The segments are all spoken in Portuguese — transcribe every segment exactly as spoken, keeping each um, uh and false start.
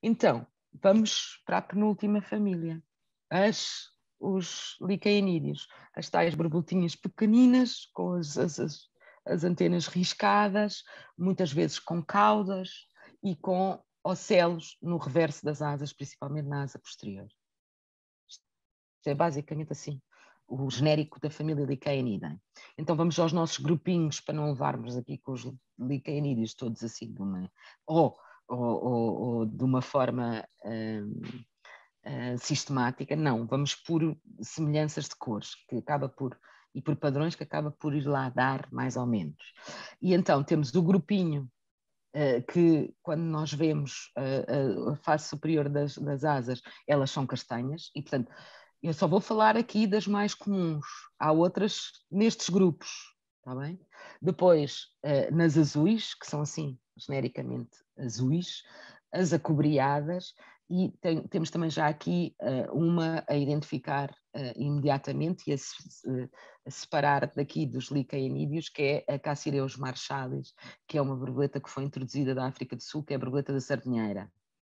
Então, vamos para a penúltima família, as, os licaenídeos, as tais borboletinhas pequeninas, com as, as, as antenas riscadas, muitas vezes com caudas e com ocelos no reverso das asas, principalmente na asa posterior. Isto é basicamente assim, o genérico da família Licaenidae. Então vamos aos nossos grupinhos, para não levarmos aqui com os licaenídeos todos assim, de uma, ou, ou, ou, ou de uma forma hum, hum, sistemática, não, vamos por semelhanças de cores, que acaba por, e por padrões que acaba por ir lá dar mais ou menos. E então temos o grupinho Uh, que quando nós vemos uh, a face superior das, das asas, elas são castanhas, e portanto eu só vou falar aqui das mais comuns, há outras nestes grupos, está bem? Depois, uh, nas azuis, que são assim, genericamente azuis, as acobreadas, e tem, temos também já aqui uh, uma a identificar uh, imediatamente e a, se, a separar daqui dos licaenídeos, que é a Cassireus marchalis, que é uma borboleta que foi introduzida da África do Sul, que é a borboleta da sardinheira.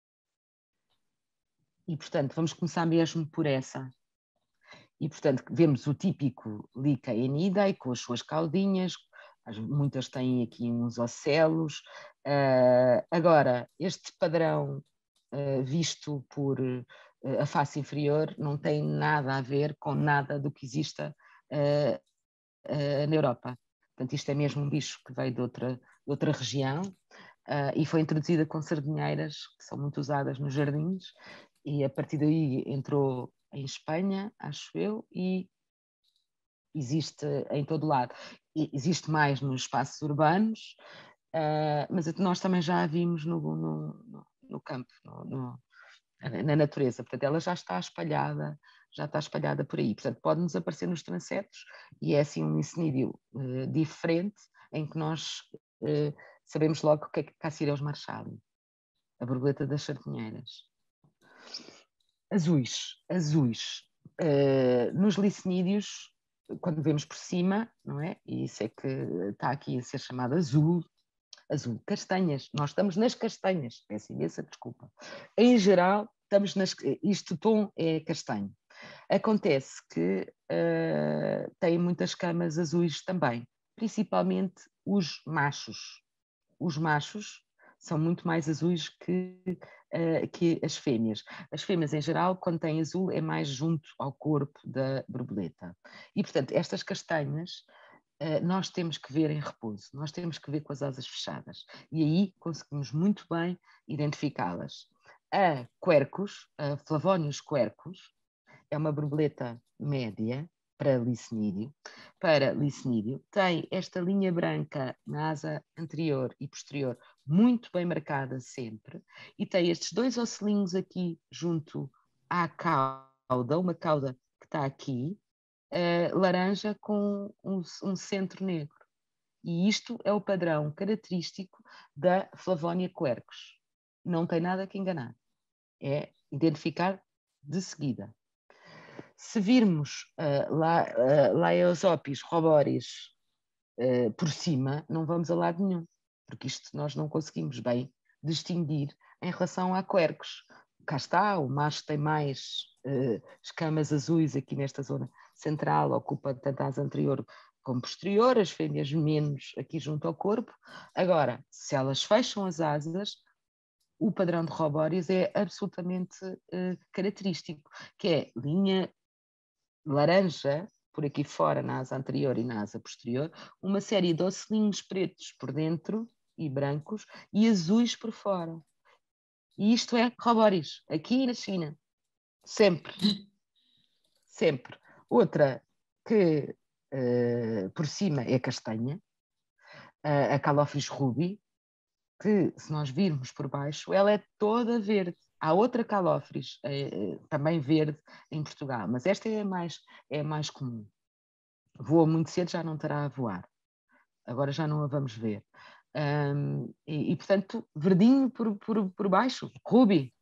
E, portanto, vamos começar mesmo por essa. E, portanto, vemos o típico Licaenidae, com as suas caudinhas, muitas têm aqui uns ocelos. Uh, agora, este padrão uh, visto por uh, a face inferior não tem nada a ver com nada do que exista uh, uh, na Europa. Portanto, isto é mesmo um bicho que veio de outra, de outra região uh, e foi introduzida com sardinheiras, que são muito usadas nos jardins, e a partir daí entrou em Espanha, acho eu, e existe em todo lado. E existe mais nos espaços urbanos, uh, mas nós também já a vimos no, no, no campo, no, no, na natureza. Portanto, ela já está espalhada, já está espalhada por aí. Portanto, pode-nos aparecer nos transetos e é assim um licenídeo uh, diferente, em que nós uh, sabemos logo o que é que Cassireus marchali, a borboleta das sardinheiras. Azuis, azuis. Uh, nos licenídeos, quando vemos por cima, não é? E isso é que está aqui a ser chamado azul, azul, castanhas. Nós estamos nas castanhas, peço imensa desculpa. Em geral, estamos nas, isto tom é castanho. Acontece que uh, tem muitas camas azuis também, principalmente os machos. Os machos são muito mais azuis que, uh, que as fêmeas. As fêmeas, em geral, quando têm azul, é mais junto ao corpo da borboleta. E, portanto, estas castanhas uh, nós temos que ver em repouso, nós temos que ver com as asas fechadas. E aí conseguimos muito bem identificá-las. A quercus, a Flavonius quercus, é uma borboleta média para licenídeo, para licenídeo, tem esta linha branca na asa anterior e posterior muito bem marcada sempre, e tem estes dois ocelinhos aqui junto à cauda, uma cauda que está aqui, uh, laranja com um, um centro negro. E isto é o padrão característico da Flavonia quercus. Não tem nada que enganar. É identificar de seguida. Se virmos uh, uh, Laeosopis roboris uh, por cima, não vamos a lado nenhum, porque isto nós não conseguimos bem distinguir em relação a quercus. Cá está, o macho tem mais uh, escamas azuis aqui nesta zona central, ocupa tanto a asa anterior como posterior, as fêmeas menos aqui junto ao corpo. Agora, se elas fecham as asas, o padrão de robórios é absolutamente uh, característico, que é linha laranja, por aqui fora, na asa anterior e na asa posterior, uma série de ocelinhos pretos por dentro e brancos e azuis por fora. E isto é robóris, aqui na China. Sempre. Sempre. Outra que uh, por cima é castanha, uh, a Calophrys rubi, que se nós virmos por baixo, ela é toda verde. Há outra Calophrys, eh, também verde, em Portugal, mas esta é mais, é mais comum. Voa muito cedo, já não estará a voar. Agora já não a vamos ver. Um, e, e, portanto, verdinho por, por, por baixo, rubi.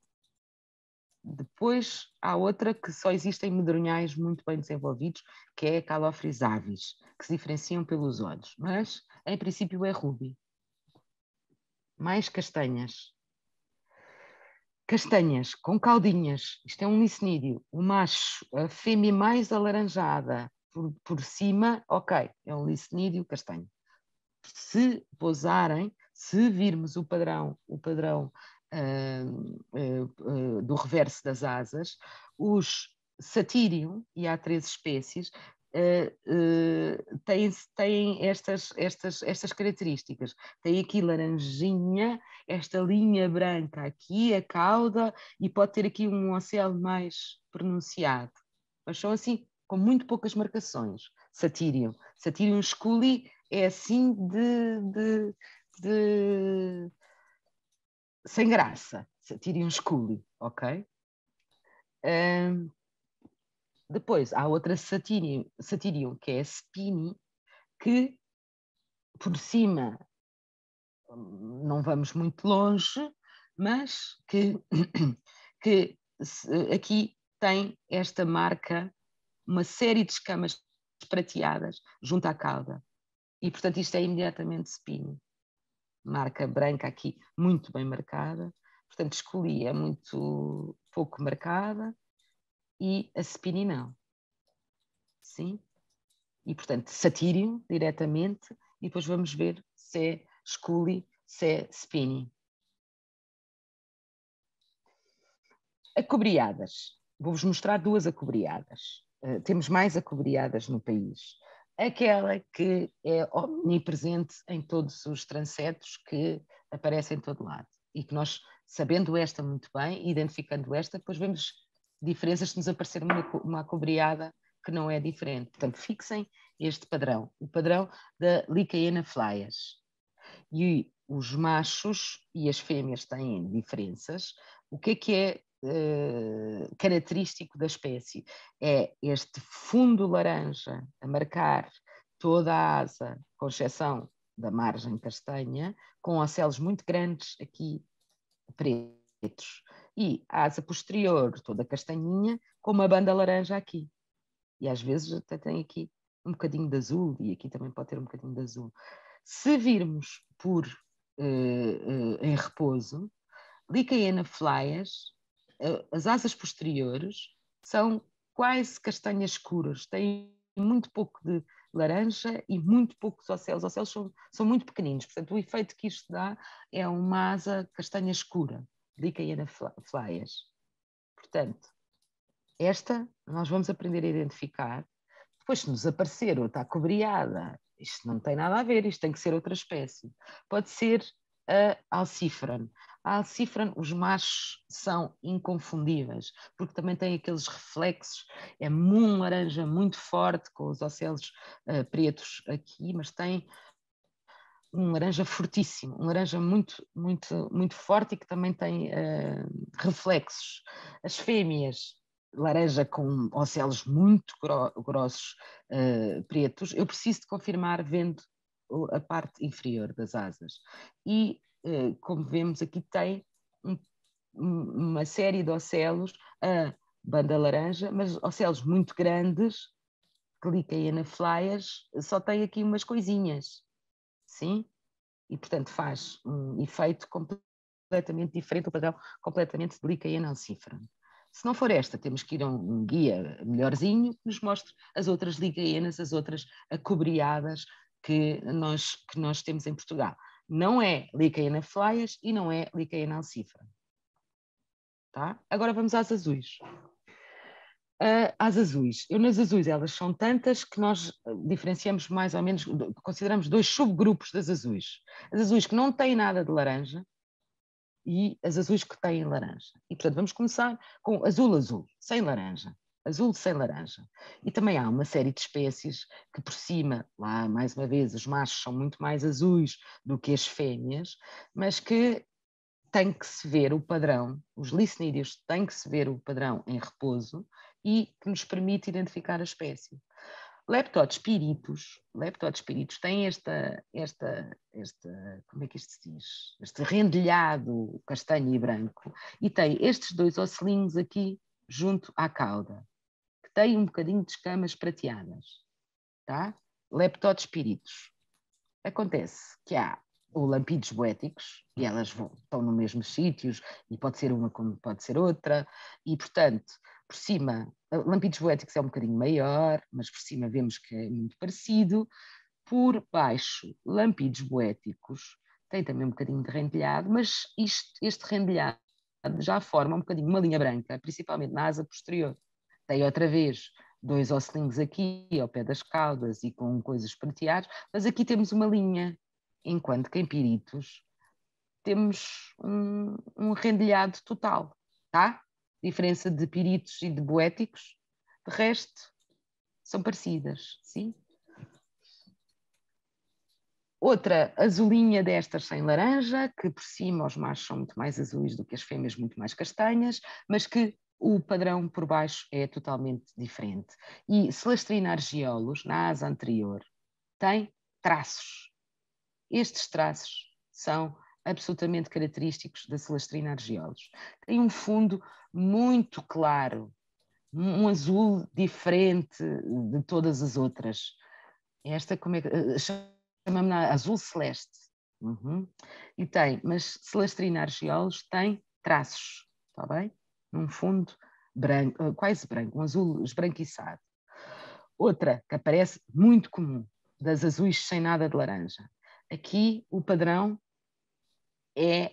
Depois há outra que só existe em medronhais muito bem desenvolvidos, que é a Calophrys avis, que se diferenciam pelos olhos, mas em princípio é rubi. Mais castanhas. castanhas com caudinhas, isto é um licenídeo, o macho, a fêmea mais alaranjada por, por cima, ok, é um licenídeo castanho. Se pousarem, se virmos o padrão, o padrão uh, uh, uh, do reverso das asas, os Satyrium, e há três espécies, Uh, uh, têm, têm estas, estas, estas características. Tem aqui laranjinha, esta linha branca aqui, a cauda, e pode ter aqui um ocelo mais pronunciado. Mas são assim, com muito poucas marcações. Satyrium. Satyrium schuli é assim de, de, de... sem graça. Satyrium schuli, ok? Um, Depois há outra Satyrium, Satyrium que é a Spini, que por cima não vamos muito longe, mas que, que aqui tem esta marca, uma série de escamas prateadas junto à cauda. E, portanto, isto é imediatamente Spini. Marca branca aqui, muito bem marcada. Portanto, escolhi é muito pouco marcada e a Spini não. Sim? E, portanto, Satyrium diretamente, e depois vamos ver se é Schoolie, se é Spini. Acobreadas. Vou-vos mostrar duas acobreadas. Uh, temos mais acobreadas no país. Aquela que é omnipresente em todos os transetos que aparecem em todo lado. E que nós, sabendo esta muito bem, identificando esta, depois vemos diferenças se nos aparecer uma, uma acobreada que não é diferente. Portanto, fixem este padrão, o padrão da Lycaena flyas. E os machos e as fêmeas têm diferenças. O que é que é uh, característico da espécie? É este fundo laranja a marcar toda a asa, com exceção da margem castanha, com ocelos muito grandes aqui pretos. E a asa posterior toda castanhinha, com uma banda laranja aqui. E às vezes até tem aqui um bocadinho de azul, e aqui também pode ter um bocadinho de azul. Se virmos por uh, uh, em repouso, Lycaena flyas, uh, as asas posteriores são quase castanhas escuras, têm muito pouco de laranja e muito poucos ocelos. Os ocelos são, são muito pequeninos, portanto o efeito que isto dá é uma asa castanha escura, Lycaena flyas. Portanto, esta nós vamos aprender a identificar. Depois, se nos aparecer outra acobreada, isto não tem nada a ver, isto tem que ser outra espécie. Pode ser a Alcifran. A Alcifran, os machos são inconfundíveis, porque também tem aqueles reflexos, é um laranja muito forte, com os ocelos uh, pretos aqui, mas tem um laranja fortíssimo, um laranja muito, muito, muito forte e que também tem uh, reflexos. As fêmeas, laranja com ocelos muito grossos, uh, pretos, eu preciso de confirmar vendo a parte inferior das asas. E, uh, como vemos aqui, tem um, uma série de ocelos, a banda laranja, mas ocelos muito grandes, Lycaena flyas, só tem aqui umas coisinhas. Sim? E, portanto, faz um efeito completamente diferente, o padrão completamente de Lycaena alcifra. Se não for esta, temos que ir a um guia melhorzinho que nos mostre as outras Lycaenas, as outras acobreadas que nós, que nós temos em Portugal. Não é Lycaena flyas e não é Lycaena alcifra. Tá? Agora vamos às azuis. Uh, às azuis. Eu nas azuis, elas são tantas que nós diferenciamos mais ou menos, consideramos dois subgrupos das azuis. As azuis que não têm nada de laranja e as azuis que têm laranja. E, portanto, vamos começar com azul-azul, sem laranja. Azul sem laranja. E também há uma série de espécies que por cima, lá mais uma vez, os machos são muito mais azuis do que as fêmeas, mas que tem que se ver o padrão, os licenídeos têm que se ver o padrão em repouso e que nos permite identificar a espécie. Leptospiritus, leptospiritus tem esta, esta, esta, como é que isto se diz? Este rendilhado castanho e branco e tem estes dois ocelinhos aqui junto à cauda, que tem um bocadinho de escamas prateadas, tá? Leptospiritus. Acontece que há ou lampídeos boéticos, e elas vão, estão nos mesmos sítios, e pode ser uma como pode ser outra, e portanto, por cima, lampídeos boéticos é um bocadinho maior, mas por cima vemos que é muito parecido. Por baixo, lampídeos boéticos, tem também um bocadinho de rendilhado, mas isto, este rendilhado já forma um bocadinho uma linha branca, principalmente na asa posterior. Tem outra vez dois osselinhos aqui ao pé das caudas e com coisas prateadas, mas aqui temos uma linha, enquanto que em piritos temos um, um rendilhado total, tá? Diferença de piritos e de boéticos, de resto são parecidas, sim? Outra azulinha destas sem laranja, que por cima os machos são muito mais azuis do que as fêmeas, muito mais castanhas, mas que o padrão por baixo é totalmente diferente. E Celastrina argiolos, na asa anterior, tem traços. Estes traços são absolutamente característicos da Celastrina argiolos. Tem um fundo muito claro, um azul diferente de todas as outras. Esta, como é que... chamamos azul celeste. Uhum. E tem, mas Celastrina argiolos tem traços, está bem? Num fundo branco, quase branco, um azul esbranquiçado. Outra que aparece muito comum, das azuis sem nada de laranja. Aqui o padrão é,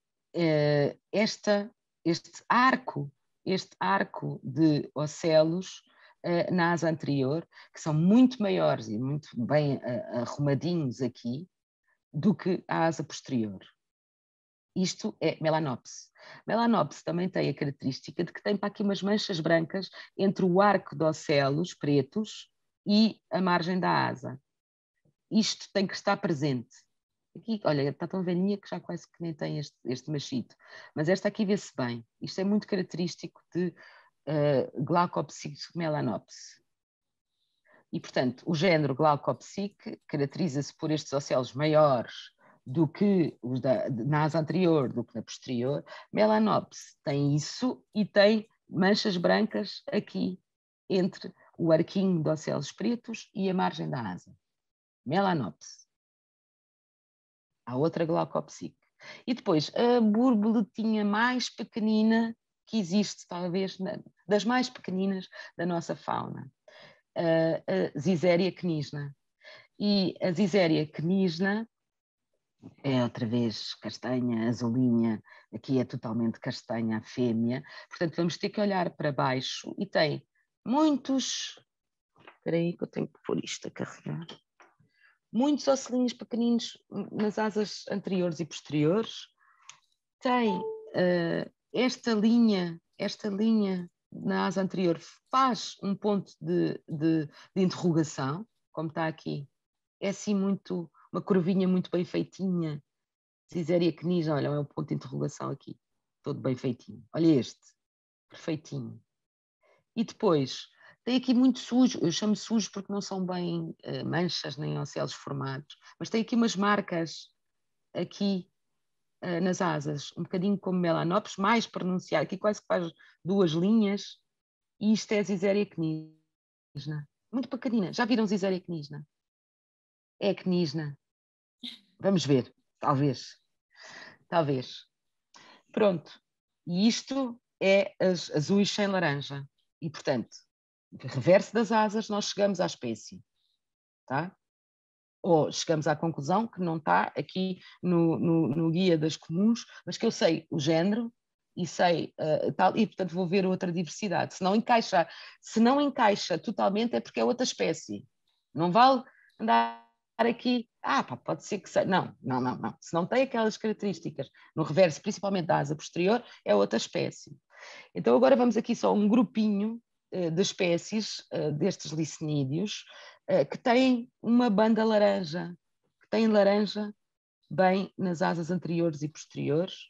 é esta, este arco, este arco de ocelos uh, na asa anterior, que são muito maiores e muito bem uh, arrumadinhos aqui, do que a asa posterior. Isto é Melanopse. Melanopse também tem a característica de que tem para aqui umas manchas brancas entre o arco de ocelos pretos e a margem da asa. Isto tem que estar presente. Aqui, olha, está tão velhinha que já quase que nem tem este, este machito. Mas esta aqui vê-se bem. Isto é muito característico de uh, Glaucopsic melanopse. E, portanto, o género Glaucopsic caracteriza-se por estes ocelos maiores do que os da, na asa anterior, do que na posterior. Melanopse tem isso e tem manchas brancas aqui, entre o arquinho de ocelos pretos e a margem da asa. Melanopse. Há outra Glaucopsic. E depois, a borboletinha mais pequenina que existe, talvez, das mais pequeninas da nossa fauna. A Zizeria cnisna. E a Zizeria cnisna é outra vez castanha, azulinha, aqui é totalmente castanha a fêmea, portanto vamos ter que olhar para baixo e tem muitos, espera aí que eu tenho que pôr isto a carregar, muitos osselinhos pequeninos nas asas anteriores e posteriores, tem uh, esta linha, esta linha na asa anterior faz um ponto de, de, de interrogação, como está aqui, é assim muito, uma curvinha muito bem feitinha. Zizeria cnisna, olha, é um ponto de interrogação aqui, todo bem feitinho. Olha este, perfeitinho. E depois, tem aqui muito sujo, eu chamo sujo porque não são bem uh, manchas nem ocelos formados, mas tem aqui umas marcas aqui uh, nas asas, um bocadinho como Melanopes, mais pronunciado, aqui quase que faz duas linhas, e isto é Zizeria cnisna. Muito pequenina. Já viram Zizeria cnisna? É cnisna. Vamos ver, talvez. Talvez. Pronto. E isto é as azuis sem laranja. E, portanto, reverso das asas, nós chegamos à espécie. Tá? Ou chegamos à conclusão que não está aqui no, no, no guia das comuns, mas que eu sei o género e sei uh, tal, e portanto vou ver outra diversidade. Se não encaixa, se não encaixa totalmente é porque é outra espécie. Não vale andar aqui, ah, pá, pode ser que seja. Não, não, não, não. Se não tem aquelas características no reverso, principalmente da asa posterior, é outra espécie. Então agora vamos aqui só um grupinho uh, de espécies uh, destes licenídeos uh, que têm uma banda laranja, que têm laranja bem nas asas anteriores e posteriores.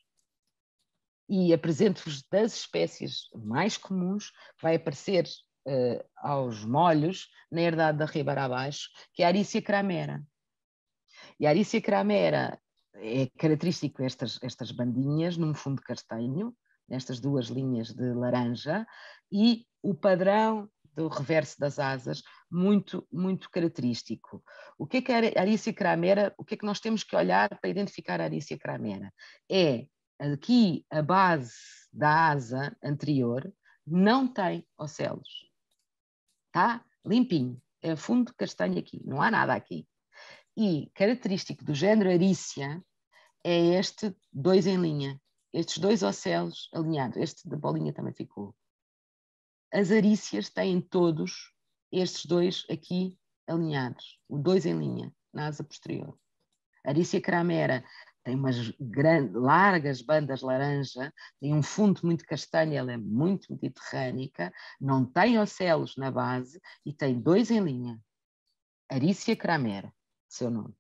E apresento-vos das espécies mais comuns, vai aparecer uh, aos molhos, na herdade da Ribeira abaixo, que é a Aricia cramera. E a Aricia cramera é característico estas, estas bandinhas num fundo castanho, nestas duas linhas de laranja, e o padrão do reverso das asas, muito, muito característico. O que é que é a Aricia cramera? O que é que nós temos que olhar para identificar a Aricia cramera? É aqui a base da asa anterior não tem ocelos. Está limpinho, é fundo castanho aqui, não há nada aqui. E característico do género Aricia é este dois em linha, estes dois ocelos alinhados. Este da bolinha também ficou. As arícias têm todos estes dois aqui alinhados, o dois em linha, na asa posterior. A Aricia cramera tem umas grandes, largas bandas laranja, tem um fundo muito castanho, ela é muito mediterrânica, não tem ocelos na base e tem dois em linha. Aricia cramera, seu nome.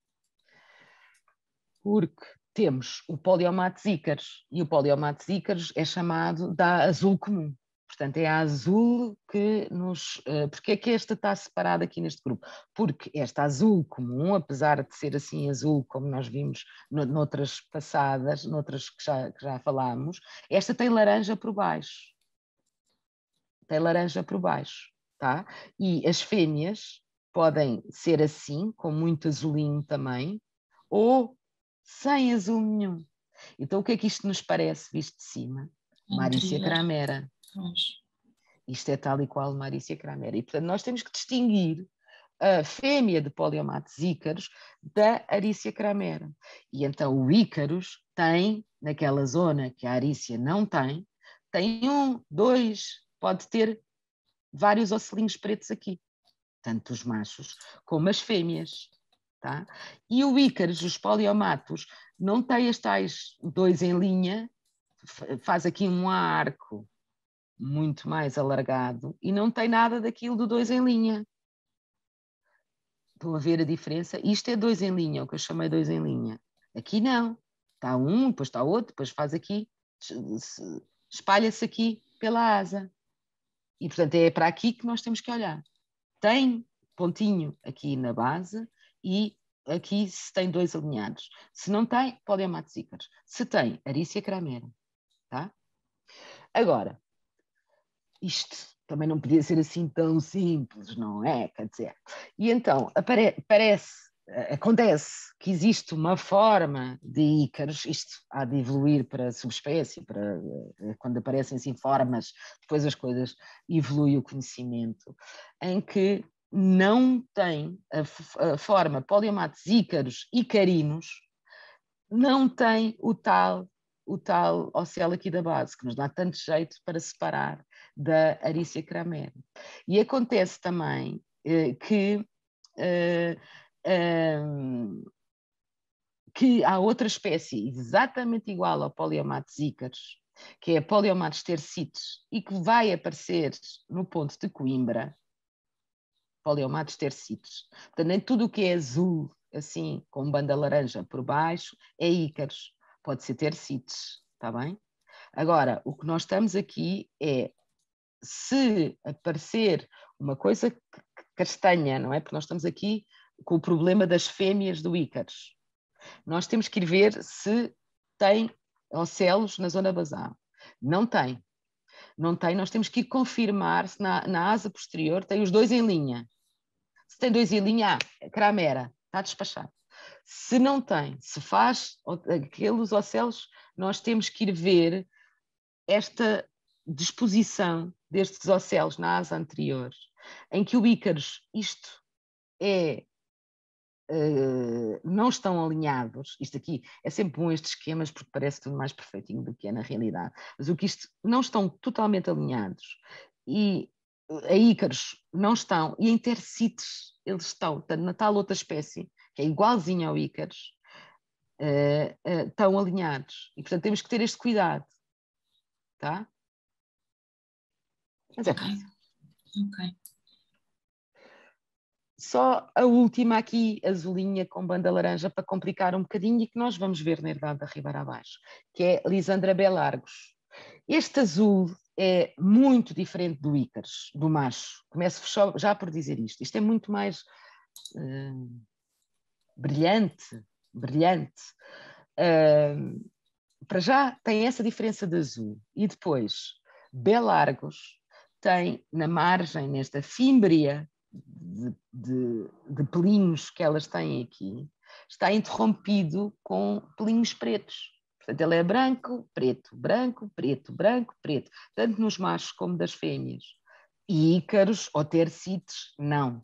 Porque temos o Poliomates ícaros, e o Poliomates ícaros é chamado da azul comum. Portanto, é a azul que nos... Porque é que esta está separada aqui neste grupo? Porque esta azul comum, apesar de ser assim azul, como nós vimos noutras passadas, noutras que já, que já falámos, esta tem laranja por baixo. Tem laranja por baixo, tá? E as fêmeas podem ser assim, com muito azulinho também, ou sem azul nenhum. Então, o que é que isto nos parece, visto de cima? Uma Aricia cramera. Isto é tal e qual uma Aricia cramera. E, portanto, nós temos que distinguir a fêmea de Poliomates ícaros da Aricia cramera. E então o ícaros tem, naquela zona que a Aricia não tem, tem um, dois, pode ter vários ocelinhos pretos aqui. Tanto os machos como as fêmeas. Tá? E o ícaros, os poliomatos, não tem as tais dois em linha, faz aqui um arco muito mais alargado e não tem nada daquilo do dois em linha. Estão a ver a diferença? Isto é dois em linha, o que eu chamei dois em linha. Aqui não. Está um, depois está outro, depois faz aqui, espalha-se aqui pela asa. E, portanto, é para aqui que nós temos que olhar. Tem pontinho aqui na base e aqui se tem dois alinhados. Se não tem, Poliomates ícaros. Se tem, Aricia cramera. Tá? Agora, isto também não podia ser assim tão simples, não é? Quer dizer, e então apare- parece, acontece que existe uma forma de ícaros, isto há de evoluir para subespécie, para, quando aparecem assim formas, depois as coisas evolui o conhecimento, em que não tem a, a forma Poliomates ícaros icarinos, não tem o tal o tal ocelo aqui da base, que nos dá tanto jeito para separar da Aricia cramera. E acontece também eh, que, eh, eh, que há outra espécie exatamente igual ao Poliomates ícaros, que é a Poliomates tercites, e que vai aparecer no ponto de Coimbra, Poliomates tercites. Portanto, nem tudo o que é azul, assim, com banda laranja por baixo, é ícaros. Pode ser tercites, está bem? Agora, o que nós estamos aqui é, se aparecer uma coisa castanha, não é? Porque nós estamos aqui com o problema das fêmeas do ícaros. Nós temos que ir ver se tem ocelos na zona basal. Não tem. Não tem, nós temos que ir confirmar se na, na asa posterior tem os dois em linha. Se tem dois em linha, ah, cramera, está despachado. Se não tem, se faz aqueles ocelos, nós temos que ir ver esta disposição destes ocelos na asa anterior, em que o ícaros, isto é, uh, não estão alinhados, isto aqui é sempre bom estes esquemas porque parece tudo mais perfeitinho do que é na realidade, mas o que isto não estão totalmente alinhados e a ícaros não estão, e em tercites eles estão, portanto, na tal outra espécie, que é igualzinha ao ícaros, uh, uh, estão alinhados. E, portanto, temos que ter este cuidado. Tá? Mas é fácil. Ok. Só a última aqui, azulinha com banda laranja, para complicar um bocadinho e que nós vamos ver na herdade da Ribeira abaixo, que é Lisandra Belargos. Este azul é muito diferente do ícaros, do macho. Começo já por dizer isto. Isto é muito mais uh, brilhante, brilhante. Uh, para já tem essa diferença de azul. E depois, Belargos tem na margem, nesta fímbria de, de, de pelinhos que elas têm aqui, está interrompido com pelinhos pretos. Portanto, ele é branco, preto, branco, preto, branco, preto, tanto nos machos como das fêmeas. E ícaros ou tercites, não.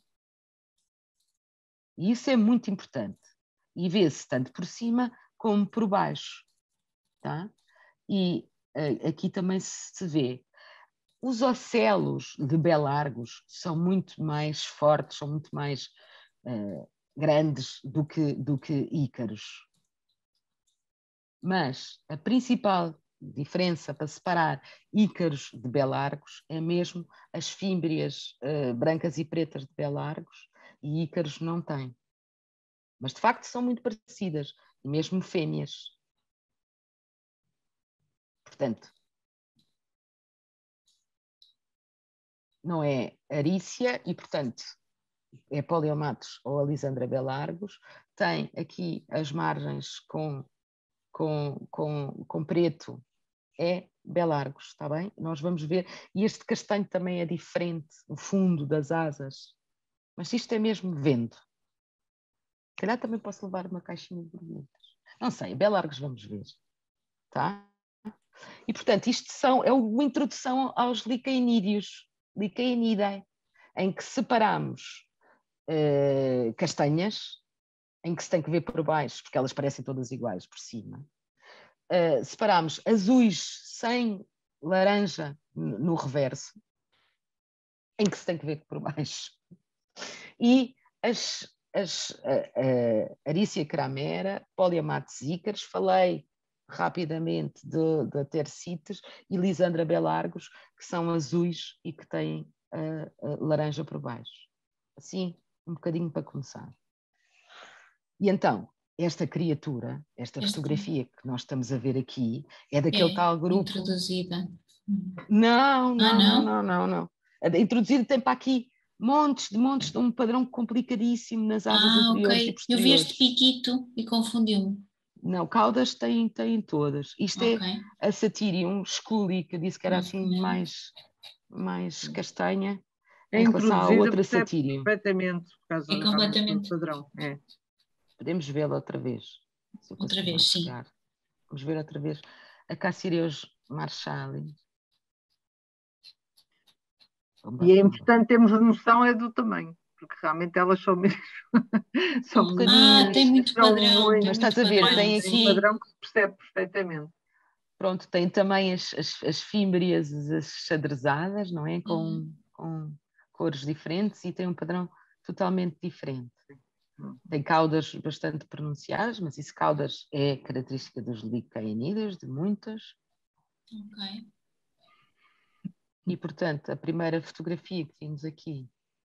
E isso é muito importante. E vê-se tanto por cima como por baixo. Tá? E uh, aqui também se vê. Os ocelos de belargos são muito mais fortes, são muito mais uh, grandes do que, do que ícaros. Mas a principal diferença para separar ícaros de belargos é mesmo as fímbrias uh, brancas e pretas de belargos, e ícaros não têm. Mas de facto são muito parecidas, e mesmo fêmeas. Portanto, não é arícia e, portanto, é Poliomatus ou Alisandra belargos. Tem aqui as margens com, com, com, com preto, é belargos, está bem? Nós vamos ver. E este castanho também é diferente, o fundo das asas. Mas isto é mesmo vendo. Se calhar também posso levar uma caixinha de borboletas. Não sei, belargos vamos ver. Tá? E, portanto, isto são, é uma introdução aos licaenídeos, Licaenidae, em que separamos uh, castanhas, em que se tem que ver por baixo, porque elas parecem todas iguais por cima. Uh, separamos azuis sem laranja no reverso, em que se tem que ver por baixo. E as, as uh, uh, Arícia cramera, Poliomatus ícaros, falei rapidamente da tercites, e Lisandra belargos, que são azuis e que têm uh, uh, laranja por baixo. Assim, um bocadinho para começar. E então, esta criatura, esta este... fotografia que nós estamos a ver aqui, é daquele é tal grupo... introduzida. Não, não, ah, não, não, não, não. A introduzida tem para aqui montes de montes de um padrão complicadíssimo nas asas ah, anteriores okay. e posteriores. Eu vi este piquito e confundiu-me. Não, caudas têm, têm todas. Isto okay. é a Satyrium schuli, que eu disse que era assim mais, mais castanha, é em relação à outra Satyrium. Perfeitamente, por causa é completamente do padrão. É. Podemos vê-la outra vez. Outra vez, sim. Chegar. Vamos ver outra vez a Cassireus marshali. E é importante termos noção é do tamanho, porque realmente elas são mesmo... são um ah, tem muito padrão. Muito, mas estás a ver, padrão. tem aqui... um padrão que se percebe perfeitamente. Pronto, tem também as, as, as fímbrias as xadrezadas, não é? Com, hum. com cores diferentes e tem um padrão totalmente diferente. Hum. Tem caudas bastante pronunciadas, mas isso caudas é característica dos licaenídeos, de muitas. Ok. E, portanto, a primeira fotografia que temos aqui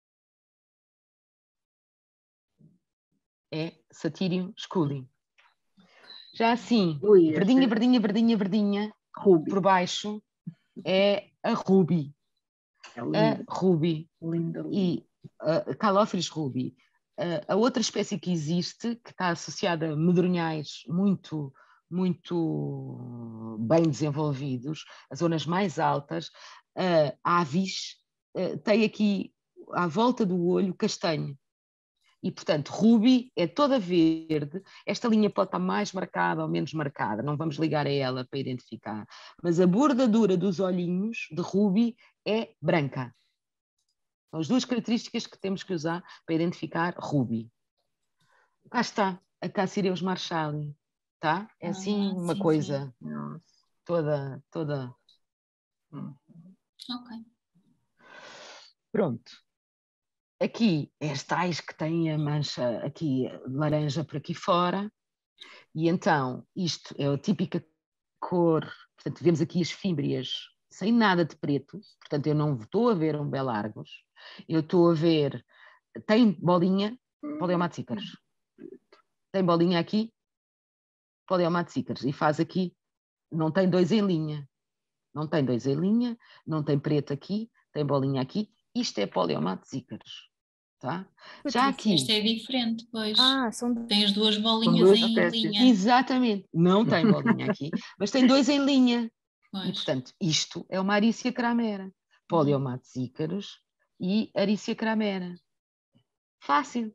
é Satyrium schuli. Já assim, Ui, verdinha, é... verdinha, verdinha, verdinha, Ruby. Por baixo é a Ruby. É a Ruby. Linda, linda. E a Calófilis ruby. Uh, a outra espécie que existe, que está associada a medronhais muito, muito bem desenvolvidos, as zonas mais altas, uh, a avis, uh, tem aqui à volta do olho castanho. E, portanto, ruby é toda verde. Esta linha pode estar mais marcada ou menos marcada, não vamos ligar a ela para identificar. Mas a bordadura dos olhinhos de ruby é branca. São as duas características que temos que usar para identificar ruby. Cá está, a Cassireus marshali. Tá? É assim ah, uma sim, coisa sim. toda... toda... Hum. Ok. Pronto. Aqui é as tais que têm a mancha aqui laranja por aqui fora, e então isto é a típica cor, portanto vemos aqui as fímbrias sem nada de preto, portanto eu não estou a ver um belargos, eu estou a ver, tem bolinha, Poliomatus ícaros, tem bolinha aqui, Poliomatus ícaros, e faz aqui, não tem dois em linha, não tem dois em linha, não tem preto aqui, tem bolinha aqui, isto é Poliomatus ícaros. Tá? Já aqui. Este é diferente, pois. Ah, são... Tem as duas bolinhas duas em espécies. Linha. Exatamente. Não tem bolinha aqui, mas tem dois em linha. Pois. E, portanto, isto é uma Arícia cramera. Poliomatus ícaros e Aricia cramera. Fácil.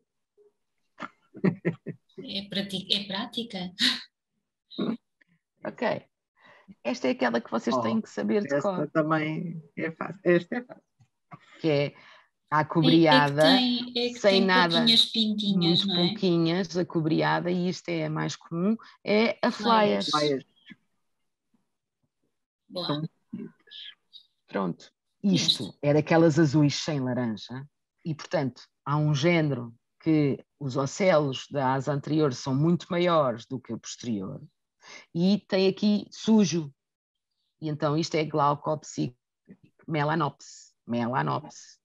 É, prática, é prática. Ok. Esta é aquela que vocês oh, têm que saber de esta cor. também é fácil. Esta é fácil. Que é a acobreada, é, é que tem, é que sem tem nada, pouquinhas pintinhas, muito não é? pouquinhas, a cobreada, e isto é a mais comum, é a Flyers. Flyers. Boa. Pronto. Isto é daquelas azuis sem laranja e, portanto, há um género que os ocelos da asa anterior são muito maiores do que o posterior e tem aqui sujo. E então isto é Glaucopsis melanopsis. Melanopsis.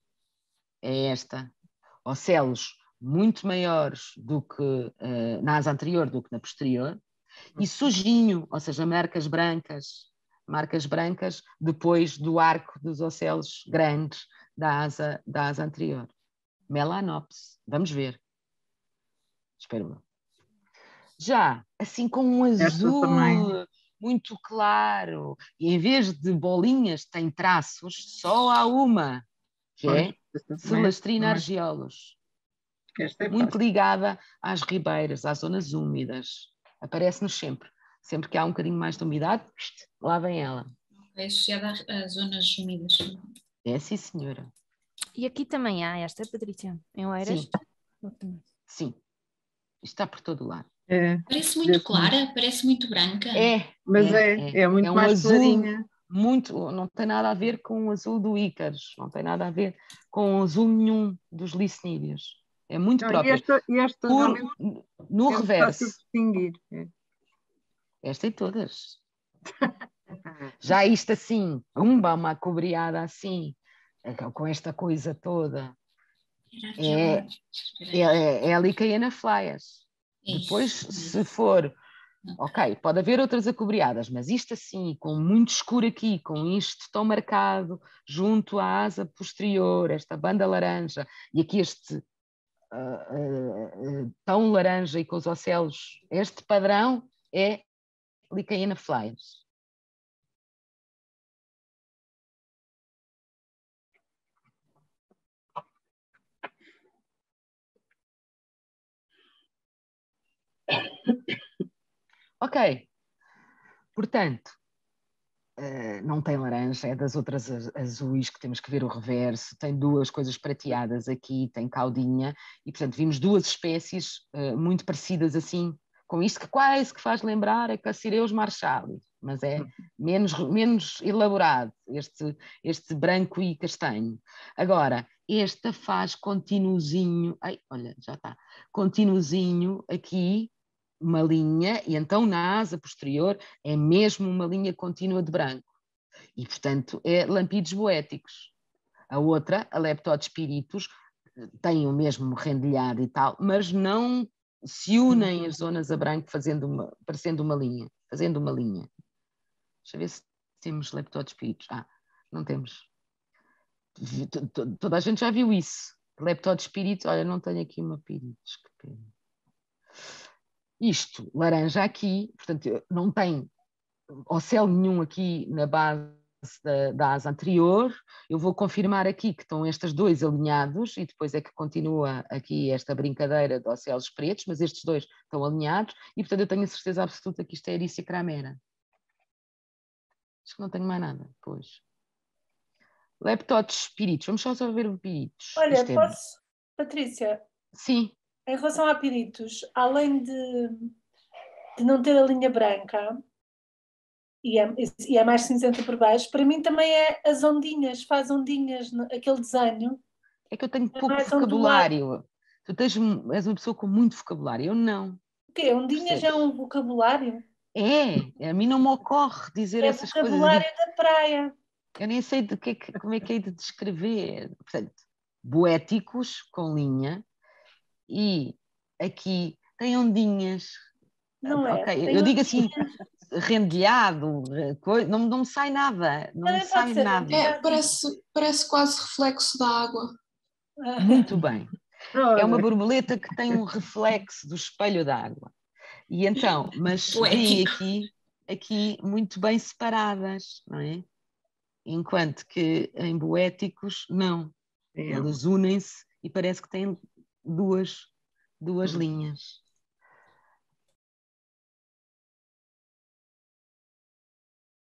É esta. Ocelos muito maiores do que uh, na asa anterior do que na posterior e sujinho, ou seja, marcas brancas, marcas brancas depois do arco dos ocelos grandes da asa, da asa anterior. Melanopsis. Vamos ver. Espero eu. Já, assim com um azul muito claro, e em vez de bolinhas tem traços, só há uma, que é Celastrina argiolus. É muito ligada às ribeiras, às zonas úmidas. Aparece-nos sempre. Sempre que há um bocadinho mais de umidade, lá vem ela. É associada a zonas úmidas. É sim, senhora. E aqui também há esta, Patrícia, em Oeiras? Sim. Sim. Isto está por todo lado. É. Parece muito clara, parece muito branca. É. Mas é, é, é, é muito é um mais azul clarinha. Muito, não tem nada a ver com o azul do Ícaros, não tem nada a ver com o azul nenhum dos licínios. É muito não, própria. E esta, e esta por, no é reverso. Distinguir. É. Esta e todas. Já isto assim, umba, uma cobreada assim, com esta coisa toda. É, é, é a Licaena Flyers. Isso, Depois, isso. se for, ok, pode haver outras acobreadas, mas isto assim, com muito escuro aqui, com isto tão marcado, junto à asa posterior, esta banda laranja, e aqui este uh, uh, uh, tão laranja e com os ocelos, este padrão é Licaena Flyers. Ok, portanto, uh, não tem laranja, é das outras azuis que temos que ver o reverso, tem duas coisas prateadas aqui, tem caudinha, e portanto vimos duas espécies uh, muito parecidas assim, com isto que quase que faz lembrar a Cassireus marchalis, mas é menos, menos elaborado, este, este branco e castanho. Agora, esta faz continuozinho, ai, olha, já está, continuozinho aqui, uma linha, e então na asa posterior é mesmo uma linha contínua de branco. E, portanto, é lampídeos boéticos. A outra, a Leptodes spiritus, tem o mesmo rendilhado e tal, mas não se unem as zonas a branco fazendo uma, parecendo uma linha, fazendo uma linha. Deixa eu ver se temos Leptodes spiritus. Ah, não temos. Toda a gente já viu isso. Leptodes spiritus, olha, não tenho aqui uma piritus, que pena. Isto, laranja aqui, portanto, não tem ocelo nenhum aqui na base da, da asa anterior. Eu vou confirmar aqui que estão estes dois alinhados e depois é que continua aqui esta brincadeira de ocelos pretos, mas estes dois estão alinhados e, portanto, eu tenho a certeza absoluta que isto é Aricia cramera. Acho que não tenho mais nada, pois. Leptodes spiritus, vamos só só ver o piritus. Olha, isto posso, é... Patrícia? Sim. Em relação a piritus, além de, de não ter a linha branca e é, e é mais cinzenta por baixo, para mim também é as ondinhas, faz ondinhas, aquele desenho. É que eu tenho é pouco vocabulário. Ondulado. Tu tens, és uma pessoa com muito vocabulário, eu não. O quê? Ondinhas Percebes? É um vocabulário? É, a mim não me ocorre dizer é essas coisas. É vocabulário da praia. Eu nem sei de que, como é que é de descrever. Portanto, boéticos com linha e aqui tem ondinhas. Não é? Okay. Tem eu digo ondinhas. assim, rendilhado, não, não me sai nada. Não me sai nada. É, parece, parece quase reflexo da água. Muito bem. É uma borboleta que tem um reflexo do espelho da água. E então, mas vem aqui, aqui muito bem separadas, não é? enquanto que em boéticos, não. É. Eles unem-se e parece que têm duas, duas linhas.